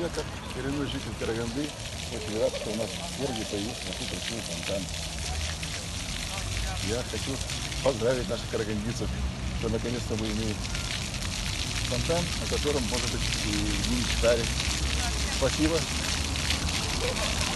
я, как коренной житель Караганды, очень рад, что у нас в городе появился такой красивый фонтан. Я хочу поздравить наших карагандинцев, что наконец-то мы имеем фонтан, о котором, может быть, и не мечтали. Спасибо.